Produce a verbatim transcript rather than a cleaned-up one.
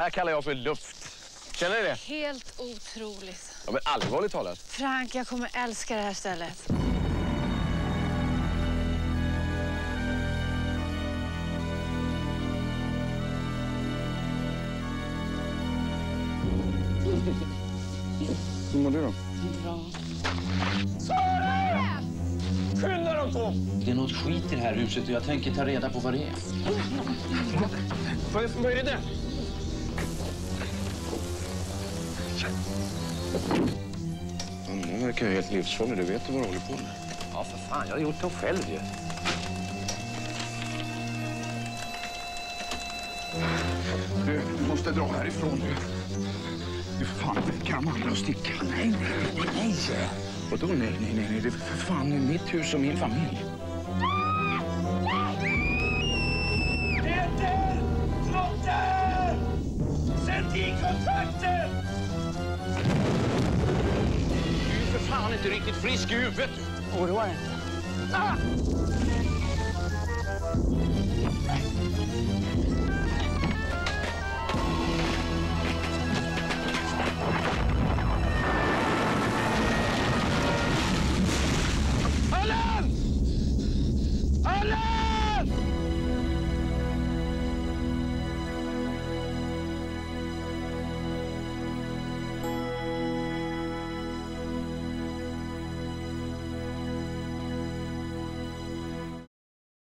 Här kallar jag för luft. Känner ni det? Helt otroligt. Ja, men allvarligt talat. Frank, jag kommer älska det här stället. Hur mår du då? Bra. Sara! Skynda dem två! Det är något skit i det här huset och jag tänker ta reda på vad det är. Vad, vad är det där? Han verkar helt livsfarlig, du vet vad du håller på med. Ja, för fan, jag har gjort det själv ju. Du, du måste dra härifrån nu. Du för fan väcker de andra och sticka. Nej, nej, nej, nej. Vadå nej, nej, nej, nej. Det är för fan mitt hus och min familj. Peter! Flotte! Sätt i kontakten! Du är för fan inte riktigt frisk i huvudet. Oroa dig inte. Ah!